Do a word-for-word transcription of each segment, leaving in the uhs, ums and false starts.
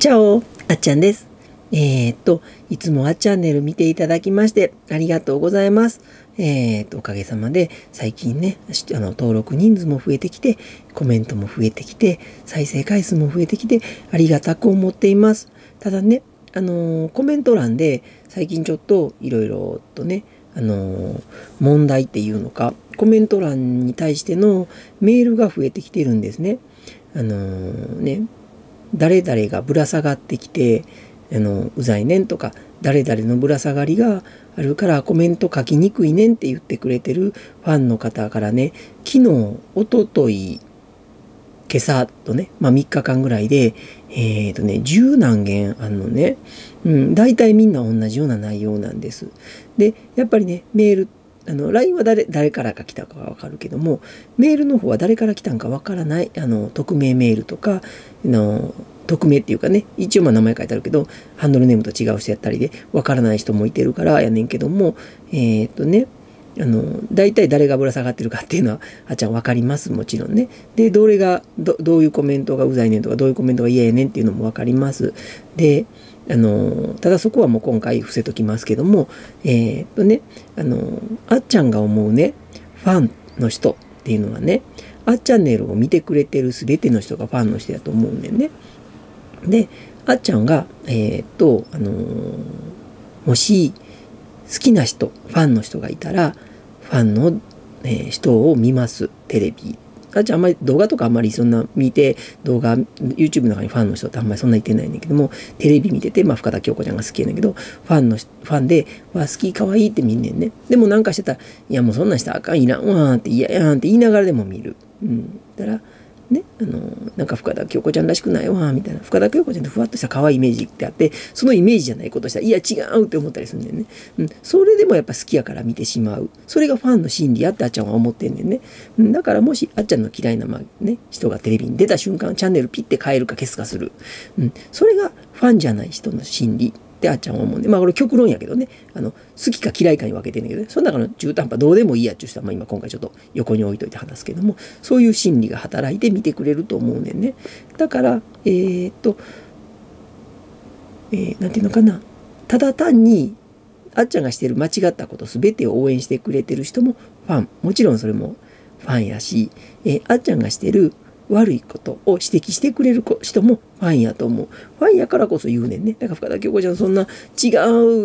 チャオ、あっちゃんです。えー、っと、いつもあっチャンネル見ていただきましてありがとうございます。えー、っと、おかげさまで最近ね、あの登録人数も増えてきて、コメントも増えてきて、再生回数も増えてきて、ありがたく思っています。ただね、あのーコメント欄で最近ちょっといろいろとね、あのー問題っていうのか、コメント欄に対してのメールが増えてきてるんですね。あのーね、誰々がぶら下がってきて、あのうざいねんとか、誰々のぶら下がりがあるからコメント書きにくいねんって言ってくれてるファンの方からね、昨日、おととい、今朝とね、まあみっかかんぐらいで、えっとね、十何件あんのね。うん、大体みんな同じような内容なんです。で、やっぱりね、メール、あの、ライン は誰、誰からか来たかはわかるけども、メールの方は誰から来たんかわからない、あの、匿名メールとか、あの、匿名っていうかね、一応まあ名前書いてあるけど、ハンドルネームと違う人やったりで、わからない人もいてるからやねんけども、えっとね、あの大体誰がぶら下がってるかっていうのはあっちゃん分かります、もちろんね。でどれが ど, どういうコメントがうざいねんとか、どういうコメントが嫌やねんっていうのも分かります。であのただそこはもう今回伏せときますけども、えー、っとねあのあっちゃんが思うねファンの人っていうのはね、あっチャンネルを見てくれてる全ての人がファンの人やと思うねんね。であっちゃんがえー、っとあのもし好きな人、ファンの人がいたら、ファンの、えー人を見ます、テレビ。あじゃああんまり動画とかあんまりそんな見て、動画、YouTube の中にファンの人ってあんまりそんな言ってないんだけども、テレビ見てて、まあ深田恭子ちゃんが好きやねんけど、ファンの、ファンで、わ、好き、可愛いって見んねんね。でもなんかしてたら、いやもうそんなんしたらあかん、いらんわーって、嫌やんって言いながらでも見る。うん。だから、ね、あのなんか深田恭子ちゃんらしくないわみたいな、深田恭子ちゃんってふわっとした可愛いイメージってあって、そのイメージじゃないことしたらいや違うって思ったりするんだよね、うん、それでもやっぱ好きやから見てしまう、それがファンの心理やってあっちゃんは思ってんねんね、うん、だからもしあっちゃんの嫌いな、まあね、人がテレビに出た瞬間チャンネルピッて変えるか消すかする、うん、それがファンじゃない人の心理ってあっちゃんは思うんで、まあこれ極論やけどね、あの好きか嫌いかに分けてんだけどね、その中の中途半端どうでもいいやっちゅう人は、まあ、今今回ちょっと横に置いといて話すけども、そういう心理が働いて見てくれると思うねんね。だからえー、っと、えー、なんていうのかな、ただ単にあっちゃんがしてる間違ったこと全てを応援してくれてる人もファン、もちろんそれもファンやし、えー、あっちゃんがしてる悪いことを指摘してくれる人もファンやと思う。ファンやからこそ言うねんね。だから深田恭子ちゃんそんな違うって、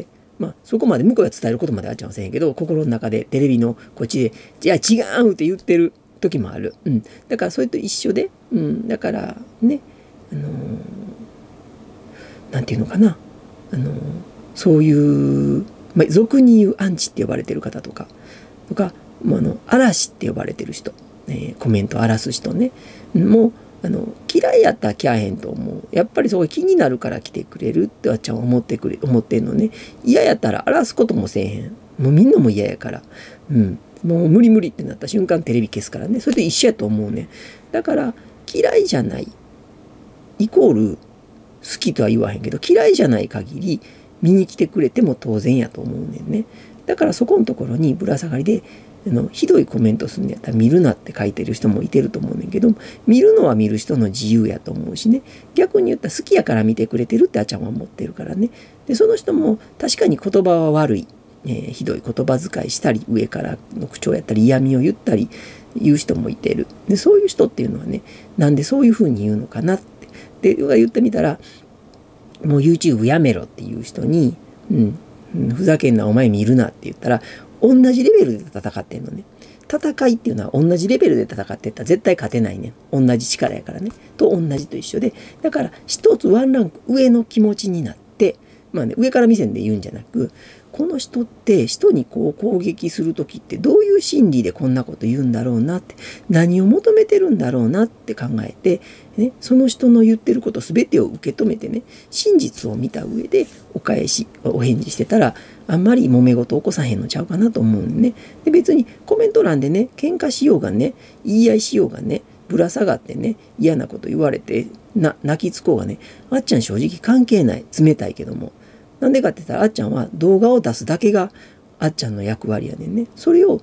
まあそこまで向こうが伝えることまであっちゃんはせんへんけど、心の中でテレビのこっちでいや違うって言ってる時もある。うん。だからそれと一緒で、うん。だからね、あのー、なんていうのかな、あのー、そういう、まあ、俗に言うアンチって呼ばれてる方とか、とか、もうあの嵐って呼ばれてる人、えーコメント荒らす人ね、もうあの嫌いやったら来やへんと思う。やっぱりそこ気になるから来てくれるってあっちゃんは思ってくれ思ってんのね。嫌やったら荒らすこともせえへん。もうみんなも嫌やから。うん。もう無理無理ってなった瞬間テレビ消すからね。それと一緒やと思うね。だから嫌いじゃないイコール好きとは言わへんけど、嫌いじゃない限り見に来てくれても当然やと思うねんね。だからそこのところにぶら下がりであのひどいコメントするんやったら見るなって書いてる人もいてると思うねんけど、見るのは見る人の自由やと思うしね、逆に言ったら好きやから見てくれてるってあっちゃんは思ってるからね。でその人も確かに言葉は悪い、えーひどい言葉遣いしたり、上からの口調やったり嫌味を言ったり言う人もいてる。でそういう人っていうのはね、なんでそういうふうに言うのかなってで言ってみたら、もう YouTube やめろっていう人に、うんふざけんなお前見るなって言ったら、同じレベルで戦ってんのね。戦いっていうのは同じレベルで戦ってったら絶対勝てないねん。同じ力やからね。と同じと一緒で、だから一つワンランク上の気持ちになって、まあね、上から目線で言うんじゃなく、この人って人にこう攻撃する時ってどういう心理でこんなこと言うんだろうなって、何を求めてるんだろうなって考えて、ね、その人の言ってること全てを受け止めてね、真実を見た上でお返しお返事してたら、あんまり揉め事起こさへんのちゃうかなと思うんね。で別にコメント欄でね、喧嘩しようがね、言い合いしようがね、ぶら下がってね、嫌なこと言われてな泣きつこうがね、あっちゃん正直関係ない。冷たいけども、なんでかって言ったらあっちゃんは動画を出すだけがあっちゃんの役割やねんね。それを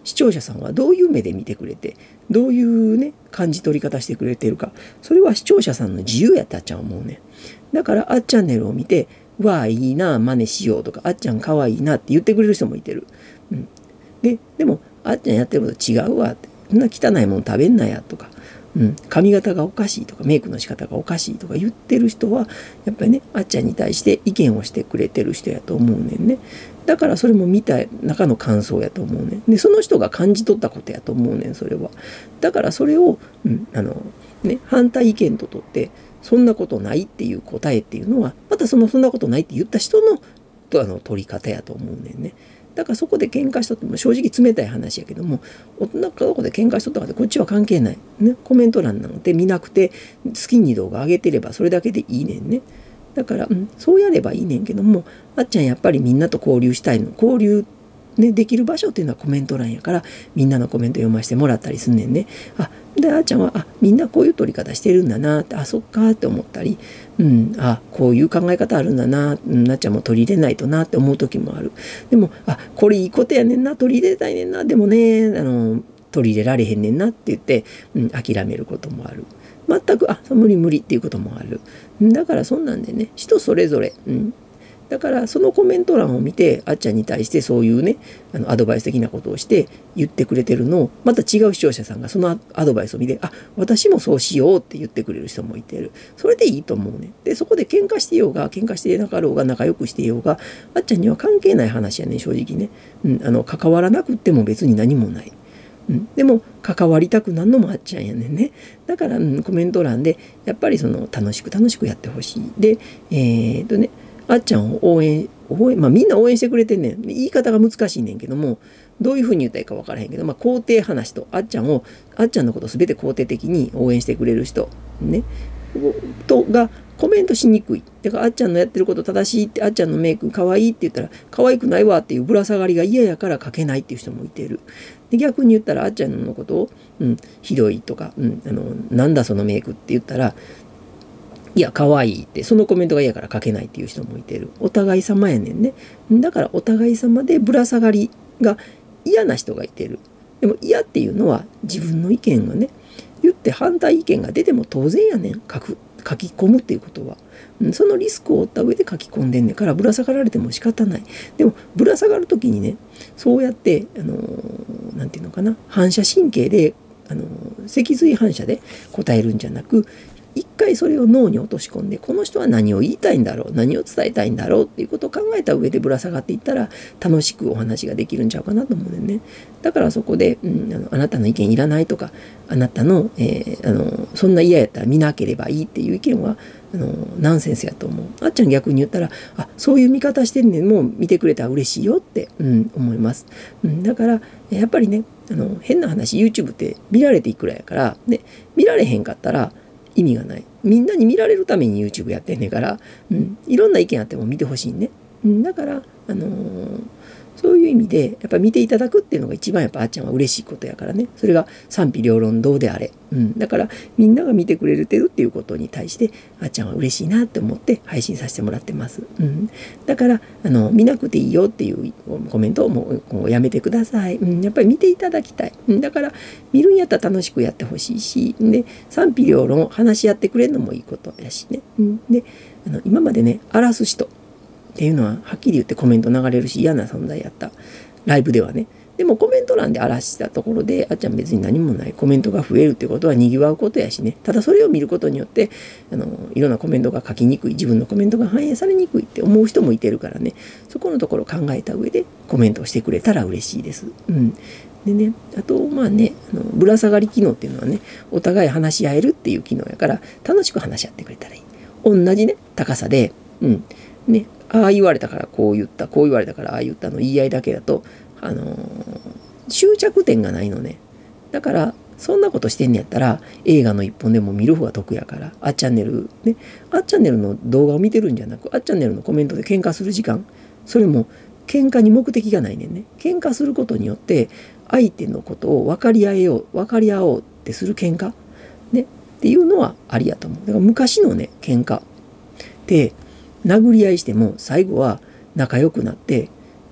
視聴者さんはどういう目で見てくれて、どういうね感じ取り方してくれてるか、それは視聴者さんの自由やったっちゃう思うね。だからあっチャンネルを見て、わあいいな真似しようとか、あっちゃんかわいいなって言ってくれる人もいてる。うん、ででもあっちゃんやってること違うわって、そんな汚いもん食べんなやとか、うん、髪型がおかしいとかメイクの仕方がおかしいとか言ってる人はやっぱりねあっちゃんに対して意見をしてくれてる人やと思うねんね。だからそれも見た中の感想やと思うねん。でその人が感じ取ったことやと思うねんそれは。だからそれを、うん、あのね反対意見ととってそんなことないっていう答えっていうのはまたそのそんなことないって言った人のあの取り方やと思うねんね。だからそこで喧嘩しとっても正直冷たい話やけども、大人かどこで喧嘩しとったかってこっちは関係ない、ね、コメント欄なんて見なくて好きに動画上げてればそれだけでいいねんね。だから、うん、そうやればいいねんけども、あっちゃんやっぱりみんなと交流したいの、交流ね、できる場所っていうのはコメント欄やから、みんなのコメント読ませてもらったりすんねんね。あであっちゃんはあみんなこういう取り方してるんだなって、あそっかって思ったり、うん、あこういう考え方あるんだな、うん、なっちゃんも取り入れないとなって思う時もある。でもあこれいいことやねんな、取り入れたいねんな、でもねあの取り入れられへんねんなって言って、うん、諦めることもある。全くあ無理無理っていうこともある。だからそんなんでね人それぞれ、うん、だからそのコメント欄を見てあっちゃんに対してそういうねあのアドバイス的なことをして言ってくれてるのを、また違う視聴者さんがそのアドバイスを見て、あ私もそうしようって言ってくれる人もいてる。それでいいと思うね。でそこで喧嘩してようが喧嘩してなかろうが仲良くしてようがあっちゃんには関係ない話やね正直ね、うん、あの関わらなくっても別に何もない。うん、でも関わりたくなんのもあっちゃんやねんね。だから、うん、コメント欄でやっぱりその楽しく楽しくやってほしい。でえー、っとねあっちゃんを応援応援まあみんな応援してくれてんねん。言い方が難しいねんけども、どういうふうに言ったらいいか分からへんけど、まあ、肯定話とあっちゃんをあっちゃんのことを全て肯定的に応援してくれる人ねとがコメントしにくい。だからあっちゃんのやってること正しいって、あっちゃんのメイク可愛いって言ったら可愛くないわっていうぶら下がりが嫌やから書けないっていう人もいてる。で逆に言ったらあっちゃんのことを、うん、ひどいとか、うん、あのなんだそのメイクって言ったらいや可愛いってそのコメントが嫌から書けないっていう人もいてる。お互い様やねんね。だからお互い様でぶら下がりが嫌な人がいてる。でも嫌っていうのは自分の意見がね言って反対意見が出ても当然やねん。書く書き込むっていうことは、うん、そのリスクを負った上で書き込んでんねんからぶら下がられても仕方ない。でもぶら下がる時にねそうやってあのー、なんていうのかな反射神経であのー、脊髄反射で答えるんじゃなく、一回それを脳に落とし込んでこの人は何を言いたいんだろう何を伝えたいんだろうっていうことを考えた上でぶら下がっていったら楽しくお話ができるんちゃうかなと思うねんね。だからそこで、うん、あのあなたの意見いらないとかあなたの、えー、あのそんな嫌やったら見なければいいっていう意見はあのナンセンスやと思う。あっちゃん逆に言ったらあそういう見方してんねんもう見てくれたら嬉しいよって、うん、思います、うん、だからやっぱりねあの変な話 YouTube って見られていくらやからで見られへんかったら意味がない。みんなに見られるために YouTube やってんねんから、うん、いろんな意見あっても見てほしいね、うん、だから、あのー、そういう意味でやっぱ見ていただくっていうのが一番やっぱあっちゃんは嬉しいことやからね。それが賛否両論どうであれ、うん、だからみんなが見てくれてるっていうことに対してあっちゃんは嬉しいなって思って配信させてもらってます、うん、だからあの見なくていいよっていうコメントをもう今後やめてください、うん、やっぱり見ていただきたい、うん、だから見るんやったら楽しくやってほしいしで賛否両論話し合ってくれるのもいいことやしね、うん、であの今までね荒らす人っていうのははっきり言ってコメント流れるし嫌な存在やったライブではね。でもコメント欄で荒らしたところであっちゃん別に何もないコメントが増えるってことはにぎわうことやしね。ただそれを見ることによってあのいろんなコメントが書きにくい自分のコメントが反映されにくいって思う人もいてるからね、そこのところを考えた上でコメントをしてくれたら嬉しいです。うんでね、あとまあねあのぶら下がり機能っていうのはねお互い話し合えるっていう機能やから楽しく話し合ってくれたらいい。同じね高さで、うんね、ああ言われたからこう言ったこう言われたからああ言ったの言い合いだけだと、あのー、終着点がないのね。だからそんなことしてんねやったら映画の一本でも見る方が得やからあっチャンネルねあっチャンネルの動画を見てるんじゃなくあっチャンネルのコメントで喧嘩する時間、それも喧嘩に目的がないねんね。喧嘩することによって相手のことを分かり合えよう分かり合おうってする喧嘩ねっていうのはありやと思う。だから昔のね喧嘩って殴り合いしても最後は仲良くなって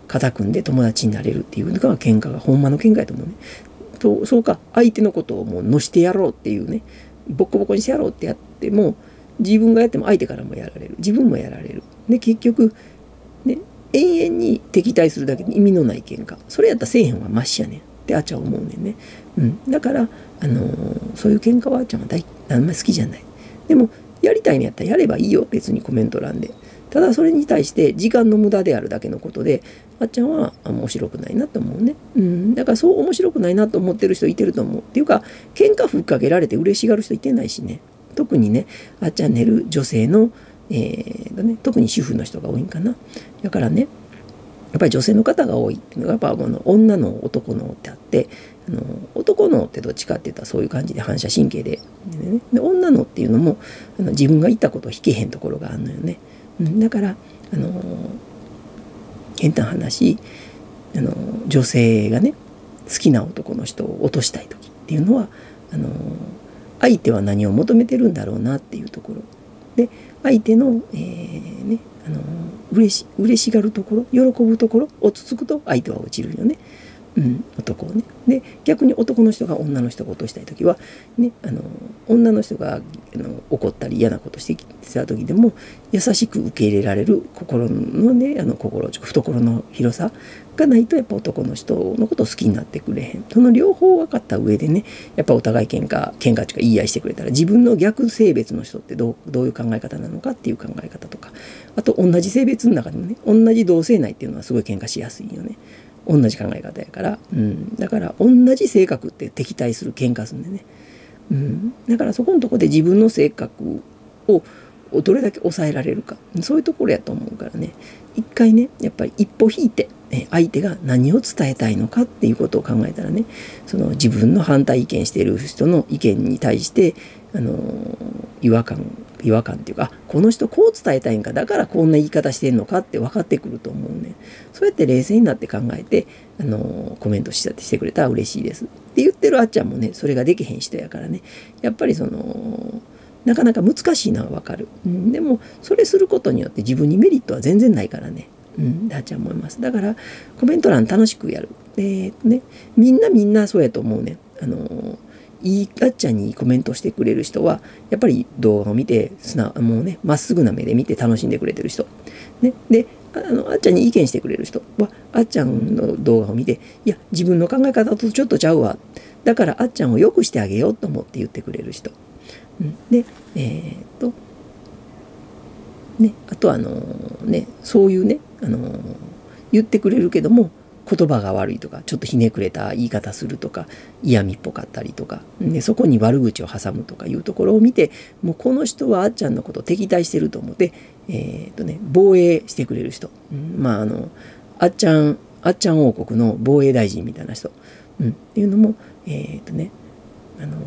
肩組んで友達になれるっていうのが喧嘩がほんまの喧嘩やと思うね。とそうか、相手のことをもうのしてやろうっていうね、ボッコボコにしてやろうってやっても、自分がやっても相手からもやられる、自分もやられる。で結局ね、永遠に敵対するだけで意味のない喧嘩。それやったらせえへんはマシやねんってあっちゃん思うねんね。うん、だから、あのー、そういう喧嘩はあっちゃんは大あんまり好きじゃない。でもやりたいのやったらやればいいよ、別にコメント欄で。ただそれに対して時間の無駄であるだけのことで、あっちゃんは面白くないなと思うね。うん、だからそう面白くないなと思ってる人いてると思う。っていうか、喧嘩ふっかけられて嬉しがる人いてないしね。特にね、あっちゃん寝る女性の、えーね、特に主婦の人が多いんかな。だからね、やっぱり女性の方が多いっていうのがやっぱこの女の男のってあって、あの男のってどっちかって言ったらそういう感じで反射神経で、ね、で女のっていうのもあの自分が言ったことを引けへんところがあるのよね。うん、だからあの変な話、あの女性がね好きな男の人を落としたい時っていうのはあの相手は何を求めてるんだろうなっていうところで、相手の、えーね、あの嬉し嬉しがるところ、喜ぶところ落ち着くと相手は落ちるよね。うん、男をね。で逆に男の人が女の人が落としたい時は、ね、あの女の人があの怒ったり嫌なことしてきた時でも優しく受け入れられる心のね、あの心懐の広さがないとやっぱ男の人のことを好きになってくれへん。その両方分かった上でね、やっぱお互い喧嘩喧嘩っていうか言い合いしてくれたら、自分の逆性別の人ってどうどういう考え方なのかっていう考え方とか、あと同じ性別の中でもね、同じ同性内っていうのはすごい喧嘩しやすいよね。同じ考え方やから、うん、だから同じ性格って敵対する喧嘩するんでね、うん、だからそこのとこで自分の性格をどれだけ抑えられるか、そういうところやと思うからね、一回ねやっぱり一歩引いて相手が何を伝えたいのかっていうことを考えたらね、その自分の反対意見している人の意見に対してあの違和感違和感っていうか、この人こう伝えたいんか、だからこんな言い方してんのかって分かってくると思うね。そうやって冷静になって考えてあのコメントしたしてくれたら嬉しいですって言ってるあっちゃんもね、それができへん人やからね、やっぱりそのなかなか難しいのは分かる、うん、でもそれすることによって自分にメリットは全然ないからね、うん、あっちゃん思います。だからコメント欄楽しくやるで、ね、みんなみんなそうやと思うね。あのいいあっちゃんにコメントしてくれる人はやっぱり動画を見て素直もうねまっすぐな目で見て楽しんでくれてる人、ね、であのあっちゃんに意見してくれる人はあっちゃんの動画を見て、いや自分の考え方とちょっとちゃうわ、だからあっちゃんを良くしてあげようと思って言ってくれる人、うん、でえー、っとねあとあのねそういうねあの言ってくれるけども言葉が悪いとかちょっとひねくれた言い方するとか嫌味っぽかったりとか、でそこに悪口を挟むとかいうところを見て、もうこの人はあっちゃんのことを敵対してると思って、えーっとね、防衛してくれる人、うん、まああのあっちゃんあっちゃん王国の防衛大臣みたいな人、うん、っていうのもえーっとねあのー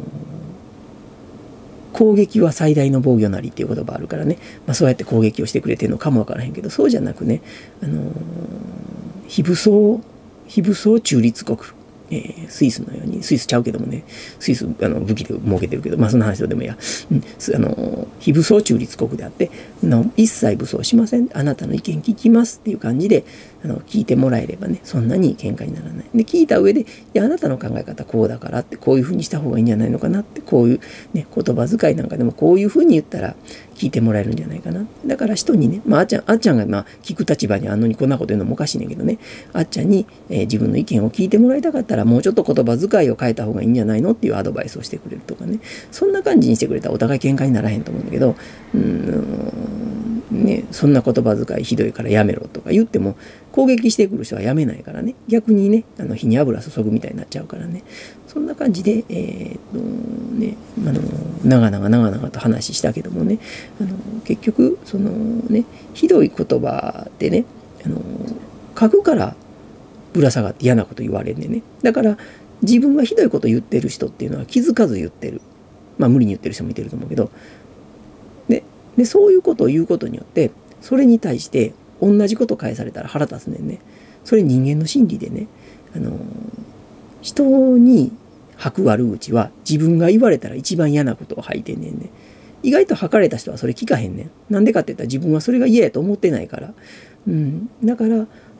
攻撃は最大の防御なりっていう言葉あるからね、まあ、そうやって攻撃をしてくれてるのかもわからへんけど、そうじゃなくね、あのー非武装非武装中立国、えー、スイスのように、スイスちゃうけどもね、スイスあの武器で儲けてるけど、まあそんな話どうでもいいや、うん、あの非武装中立国であって一切武装しません、あなたの意見聞きますっていう感じであの聞いてもらえればね、そんなに喧嘩にならない。で聞いた上で、いやあなたの考え方こうだからって、こういうふうにした方がいいんじゃないのかなって、こういう、ね、言葉遣いなんかでもこういうふうに言ったら聞いてもらえるんじゃないかな。だから人にね、まあ、あっちゃんあっちゃんがまあ聞く立場にあんのにこんなこと言うのもおかしいねんけどね、あっちゃんに、えー、自分の意見を聞いてもらいたかったらもうちょっと言葉遣いを変えた方がいいんじゃないのっていうアドバイスをしてくれるとかね、そんな感じにしてくれたらお互い喧嘩にならへんと思うんだけど、うーんね、そんな言葉遣いひどいからやめろとか言っても攻撃してくる人はやめないからね、逆にねあの火に油注ぐみたいになっちゃうからね、そんな感じでえー、っとねあの長々長々と話したけどもね、あの結局そのねひどい言葉でねあの書くからぶら下がって嫌なこと言われんねんね。だから自分がひどいこと言ってる人っていうのは気づかず言ってる、まあ無理に言ってる人もいてると思うけど、ででそういうことを言うことによってそれに対して同じこと返されたら腹立つねんね。それ人間の心理でね、あの人に吐く悪口は自分が言われたら一番嫌なことを吐いてんねんね。意外と吐かれた人はそれ聞かへんねん。なんでかって言ったら自分はそれが嫌やと思ってないから。うん、だから、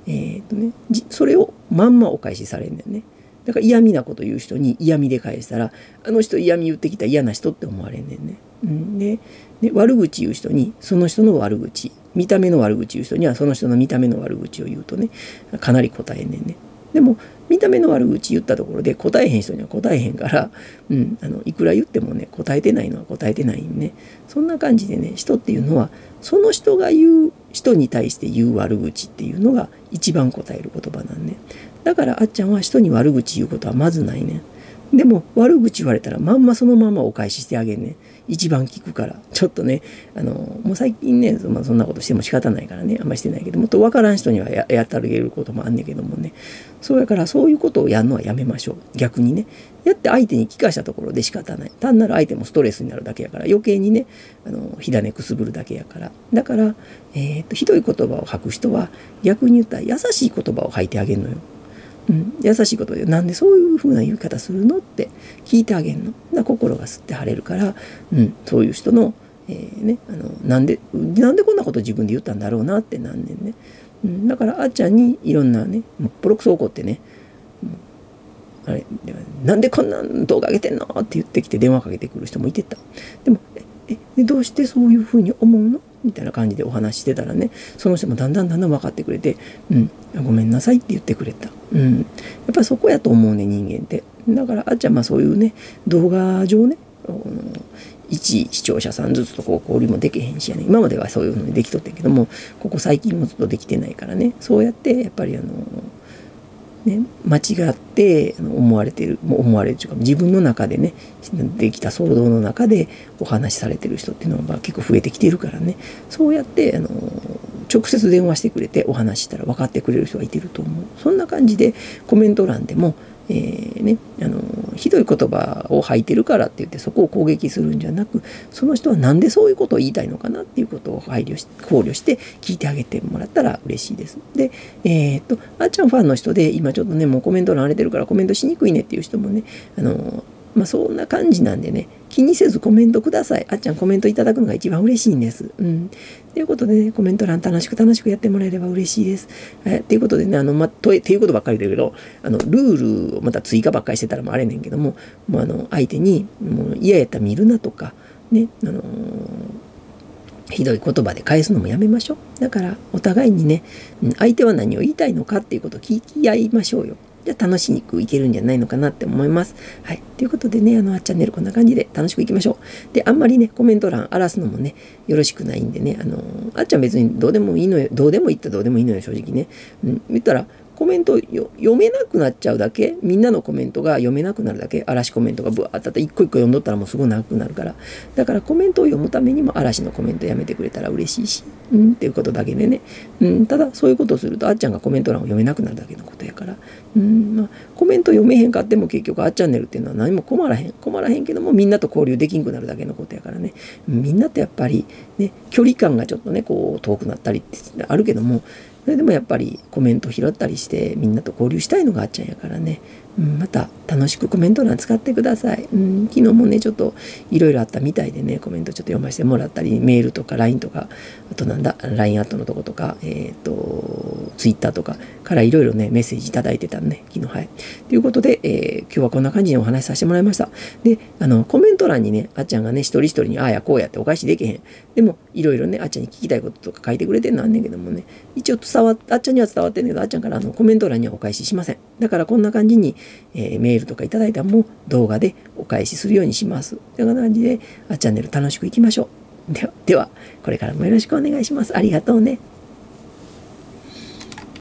えっとね、それをまんまお返しされるんだよね。だから嫌味なこと言う人に嫌味で返したら、あの人嫌味言ってきた嫌な人って思われんねんね。うん、でで悪口言う人にその人の悪口、見た目の悪口言う人にはその人の見た目の悪口を言うとね、かなり答えんねんね。でも見た目の悪口言ったところで答えへん人には答えへんから、うん、あのいくら言ってもね答えてないのは答えてないんね。そんな感じでね、人っていうのはその人が言う人に対して言う悪口っていうのが一番答える言葉なんね。だからあっちゃんは人に悪口言うことはまずないね。でも悪口言われたらまんまそのままお返ししてあげんね。一番聞くから。ちょっとね、あのもう最近ね、まあ、そんなことしても仕方ないからね、あんまりしてないけど、もっと分からん人には や, やったらげることもあんねんけどもね、そうやからそういうことをやるのはやめましょう。逆にね、やって相手に聞かしたところで仕方ない。単なる相手もストレスになるだけやから、余計にね、あの火種くすぶるだけやから。だから、えー、とひどい言葉を吐く人は逆に言ったら優しい言葉を吐いてあげるのよ。うん、優しいことで、なんでそういうふうな言い方するのって聞いてあげるの。だ心がすって晴れるから、うん、そういう人の、えーね、あのなんでなんでこんなこと自分で言ったんだろうなってなんねんね。うん、だからあっちゃんにいろんなね、もうボロクソ怒ってね、あれなんでこんな動画上げてんのって言ってきて電話かけてくる人もいてた。でもええどうしてそういうふうに思うのみたいな感じでお話してたらね、その人もだんだんだんだん分かってくれて、うん、ごめんなさいって言ってくれた。うん、やっぱりそこやと思うね、人間って。だからあっちゃんまあそういうね、動画上ね、一視聴者さんずつとこう交流もできへんしやね、今まではそういうふうにできとったけども、ここ最近もずっとできてないからね、そうやってやっぱりあのね、間違って思われてる、思われるというか、自分の中でね、できた騒動の中でお話しされてる人っていうのは結構増えてきているからね、そうやってあの直接電話してくれてお話ししたら分かってくれる人がいてると思う。そんな感じでコメント欄でも、えーね、あのひどい言葉を吐いてるからって言ってそこを攻撃するんじゃなく、その人はなんでそういうことを言いたいのかなっていうことを配慮し考慮して聞いてあげてもらったら嬉しいです。で、えー、っとあっちゃんファンの人で今ちょっとねもうコメント欄荒れてるからコメントしにくいねっていう人もね、あのまあそんな感じなんでね、気にせずコメントください。あっちゃんコメントいただくのが一番嬉しいんです。うん。ということでね、コメント欄楽しく楽しくやってもらえれば嬉しいです。えー、ということでね、あの、ま、と、っていうことばっかりだけど、あの、ルールをまた追加ばっかりしてたらもうあれねんけども、もうあの、相手に、もう嫌やったら見るなとか、ね、あのー、ひどい言葉で返すのもやめましょう。だから、お互いにね、相手は何を言いたいのかっていうことを聞き合いましょうよ。じゃあ楽しくいけるんじゃないのかなって思います。はい。ということでね、あの、あっチャンネルこんな感じで楽しくいきましょう。で、あんまりね、コメント欄荒らすのもね、よろしくないんでね、あの、あっちゃん別にどうでもいいのよ、どうでもいいってどうでもいいのよ、正直ね。うん、言ったら、コメントよ読めなくなっちゃうだけ、みんなのコメントが読めなくなるだけ、嵐コメントがブワーッとあって一個一個読んどったらもうすごい長くなるから、だからコメントを読むためにも嵐のコメントやめてくれたら嬉しいし、うんっていうことだけでね、うん、ただそういうことをするとあっちゃんがコメント欄を読めなくなるだけのことやから、うんまあ、コメント読めへんかっても結局あっチャンネルっていうのは何も困らへん困らへんけどもみんなと交流できんくなるだけのことやからね、みんなってやっぱりね距離感がちょっとねこう遠くなったりってあるけども、それでもやっぱりコメント拾ったりしてみんなと交流したいのがあっちゃんやからね、うん、また楽しくコメント欄使ってください。うん、昨日もねちょっといろいろあったみたいでね、コメントちょっと読ませてもらったり、メールとか ライン とか、あとなんだ ライン アットのとことか、えっと ツイッター とかからいろいろねメッセージいただいてたんね昨日。はい。ということで、えー、今日はこんな感じにお話しさせてもらいました。で、あのコメント欄にねあっちゃんがね一人一人にああやこうやってお返しできへん。でもいろいろねあっちゃんに聞きたいこととか書いてくれてんのあんねんけどもね、一応伝わっあっちゃんには伝わってんねんけど、あっちゃんからあのコメント欄にはお返ししません。だからこんな感じに、えー、メールとかいただいたらもう動画でお返しするようにします。という感じであっチャンネル楽しくいきましょう。では、ではこれからもよろしくお願いします。ありがとうね。